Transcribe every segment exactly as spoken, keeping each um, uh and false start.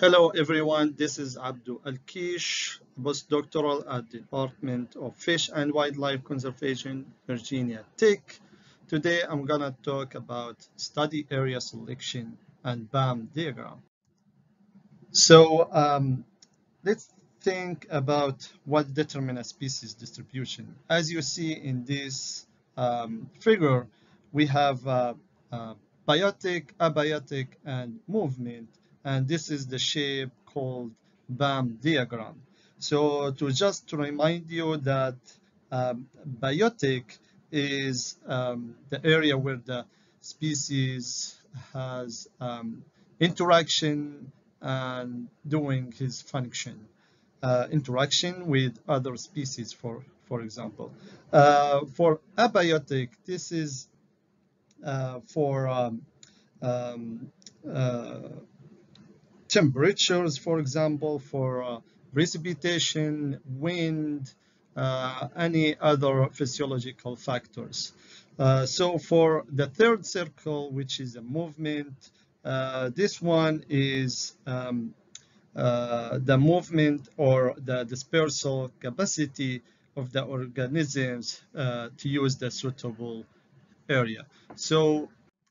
Hello everyone, this is Abdu Alkishe, postdoctoral at the Department of Fish and Wildlife Conservation, Virginia Tech. Today I'm gonna talk about study area selection and B A M diagram. So um, let's think about what determines a species distribution. As you see in this um, figure, we have uh, uh, biotic, abiotic, and movement, and this is the shape called B A M diagram. So to just to remind you that um, biotic is um, the area where the species has um, interaction and doing his function, uh, interaction with other species, for for example. Uh, for abiotic, this is uh, for um, um, uh, temperatures, for example, for uh, precipitation, wind, uh, any other physiological factors. Uh, so for the third circle, which is a movement, uh, this one is um, uh, the movement or the dispersal capacity of the organisms uh, to use the suitable area. So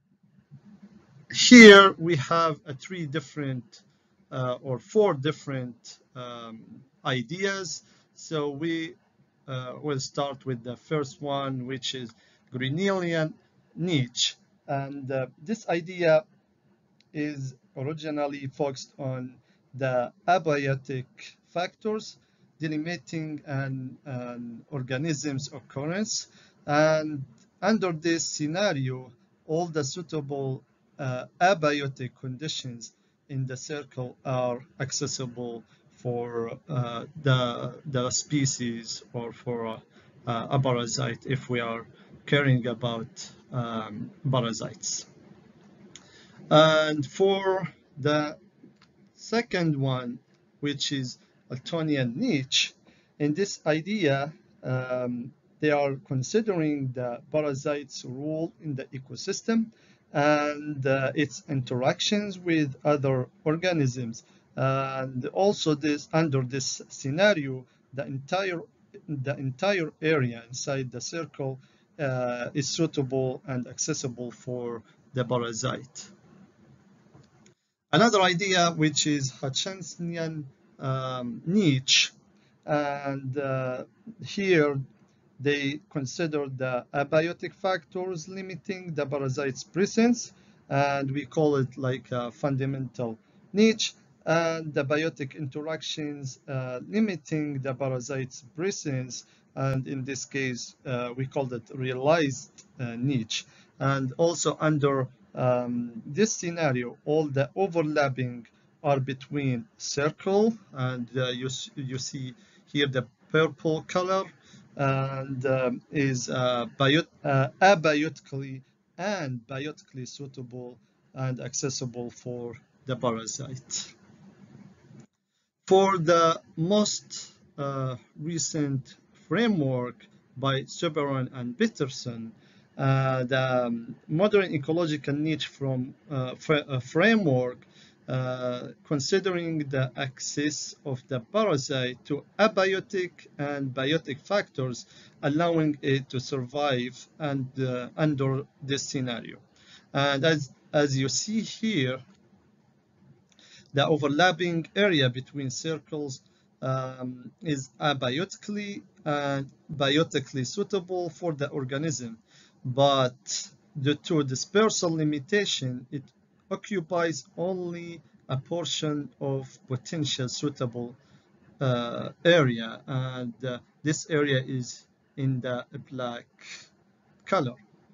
here we have a three different uh, or four different um, ideas. So we uh, will start with the first one, which is Greenelian niche. And uh, this idea is originally focused on the abiotic factors delimiting an, an organism's occurrence. And under this scenario, all the suitable uh, abiotic conditions in the circle are accessible for uh, the, the species or for uh, a parasite if we are caring about um, parasites. And for the second one, which is Altonian niche, in this idea, um, they are considering the parasite's role in the ecosystem and uh, its interactions with other organisms. And also this, under this scenario, the entire the entire area inside the circle uh, is suitable and accessible for the parasite. Another idea, which is Hutchinsonian um, niche, and uh, here they consider the abiotic factors limiting the parasite's presence, and we call it like a fundamental niche, and the biotic interactions uh, limiting the parasite's presence, and in this case uh, we called it realized uh, niche. And also under um, this scenario, all the overlapping are between circle, and uh, you, you see here the purple color, and um, is uh, biot uh, abiotically and biotically suitable and accessible for the parasite. For the most uh, recent framework by Soberon and Peterson, uh, the um, modern ecological niche from uh, fr uh, framework uh, considering the access of the parasite to abiotic and biotic factors, allowing it to survive and uh, under this scenario. And as as you see here, the overlapping area between circles um, is abiotically and biotically suitable for the organism, but due to dispersal limitation, it occupies only a portion of potential suitable uh, area, and uh, this area is in the black color.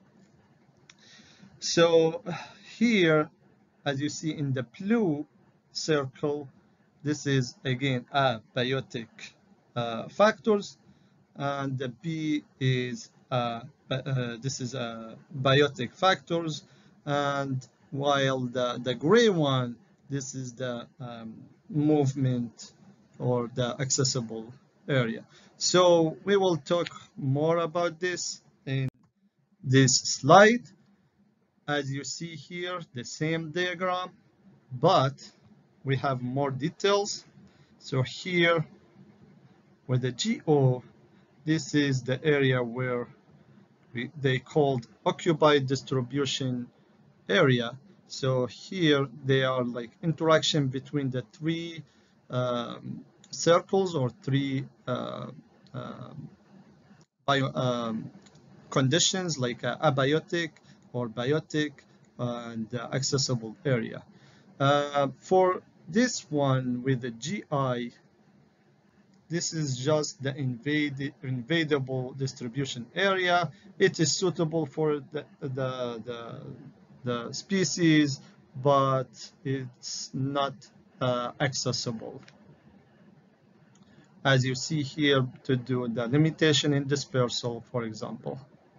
So here, as you see in the blue circle, this is again abiotic uh, factors, and the B is uh, uh, this is uh, biotic factors, and while the the gray one, this is the um, movement or the accessible area. So we will talk more about this in this slide. As you see here, the same diagram, but we have more details. So here with the G O, this is the area where we, they called occupied distribution area. So here they are like interaction between the three um, circles or three uh, uh, bio, um, conditions like uh, abiotic or biotic and uh, accessible area. Uh, for this one with the G I, this is just the invade, invadable distribution area. It is suitable for the, the, the, the species, but it's not uh, accessible. As you see here, to do the limitation in dispersal, for example.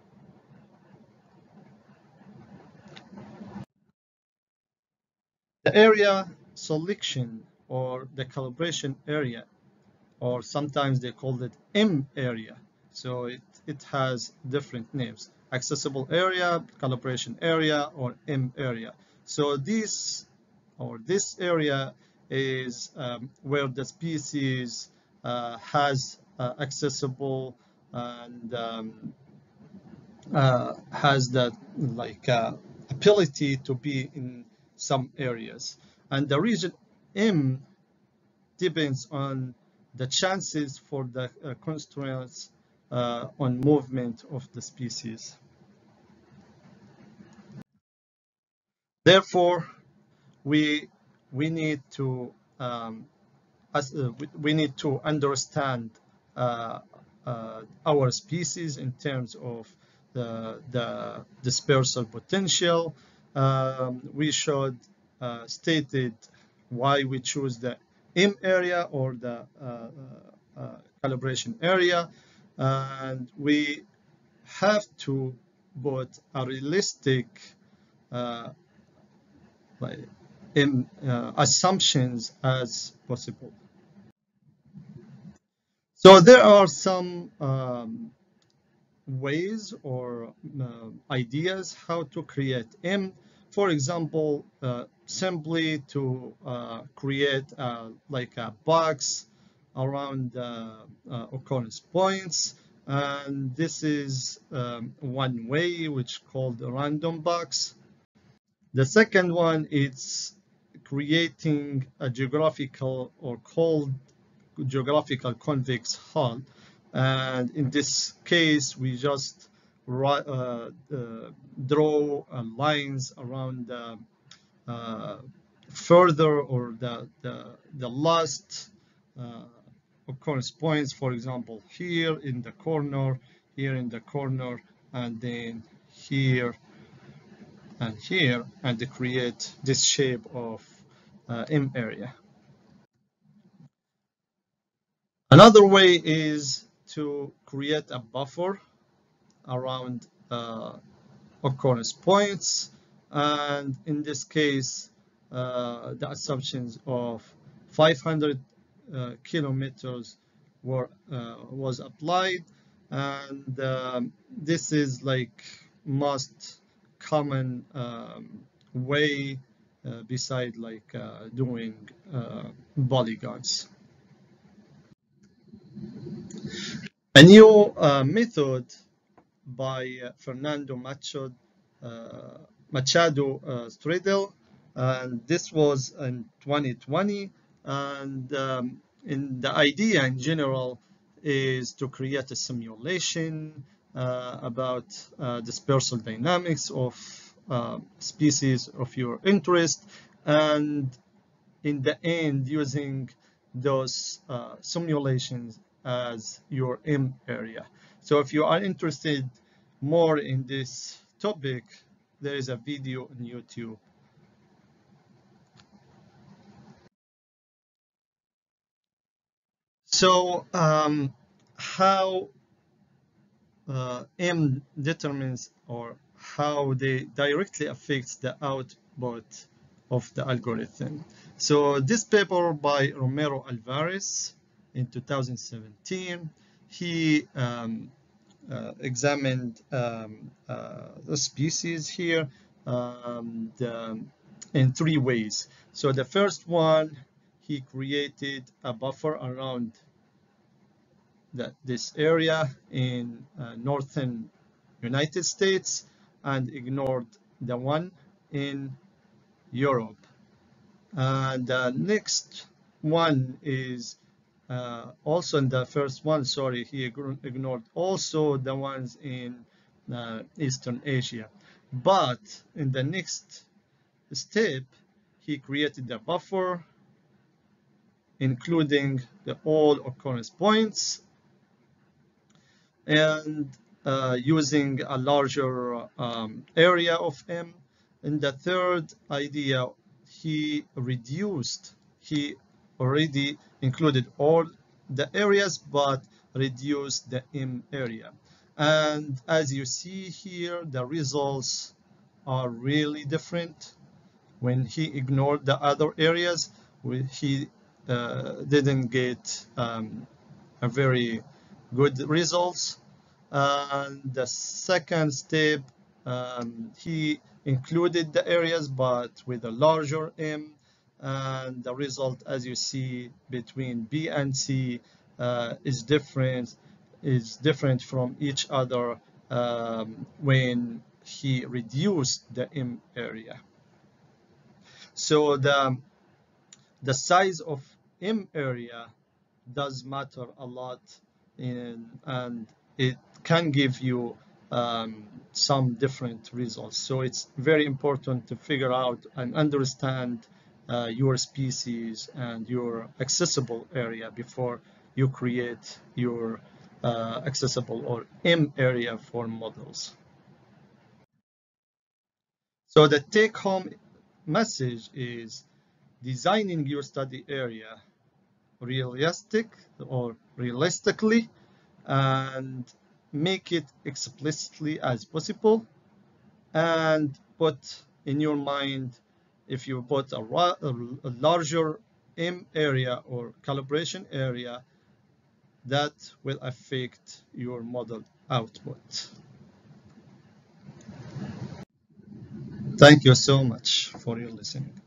The area selection or the calibration area, or sometimes they call it M area. So it, it has different names: accessible area, calibration area, or M area. So this or this area is um, where the species uh, has uh, accessible and um, uh, has that like uh, ability to be in some areas. And the region M depends on the chances for the uh, constraints uh, on movement of the species. Therefore, we we need to um, as, uh, we, we need to understand uh, uh, our species in terms of the, the dispersal potential. Um, we should uh, stated why we choose the M area or the uh, uh, uh, calibration area, and we have to put a realistic uh, in, uh, assumptions as possible. So there are some um, ways or uh, ideas how to create M. For example, uh, simply to uh, create uh, like a box around uh, uh, occurrence points. And this is um, one way, which called a random box. The second one is creating a geographical or cold geographical convex hull, and in this case we just uh, uh, draw uh, lines around the uh, further or the the, the last uh, occurrence points, for example here in the corner, here in the corner, and then here and here, and to create this shape of uh, M area. Another way is to create a buffer around uh, occurrence points, and in this case uh, the assumptions of five hundred uh, kilometers were uh, was applied, and um, this is like most common um, way uh, beside like uh, doing uh, polygons. A new uh, method by uh, Fernando Machado, uh, Machado uh, Stradel, and this was in twenty twenty. And um, in the idea in general is to create a simulation uh, about uh, dispersal dynamics of uh, species of your interest, and in the end using those uh, simulations as your M area. So if you are interested more in this topic, there is a video on YouTube. So um, how uh, M determines or how they directly affects the output of the algorithm. So this paper by Romero Alvarez in two thousand seventeen, he um, uh, examined um, uh, the species here, um, the in three ways. So the first one, he created a buffer around that this area in uh, northern United States and ignored the one in Europe. And the next one is uh, also in the first one, sorry, he ignored also the ones in uh, Eastern Asia. But in the next step, he created a buffer including the all occurrence points and uh, using a larger um, area of M. In the third idea, he reduced, he already included all the areas, but reduced the M area. And as you see here, the results are really different. When he ignored the other areas, he uh, didn't get um, a very good results. And the second step, um, he included the areas but with a larger M, and the result, as you see, between B and C uh, is different is different from each other um, when he reduced the M area. So the the size of M area does matter a lot in, and it can give you um, some different results. So it's very important to figure out and understand uh, your species and your accessible area before you create your uh, accessible or M area for models. So the take-home message is designing your study area realistic or realistically and make it explicitly as possible, and put in your mind, if you put a, a larger M area or calibration area, that will affect your model output. Thank you so much for your listening.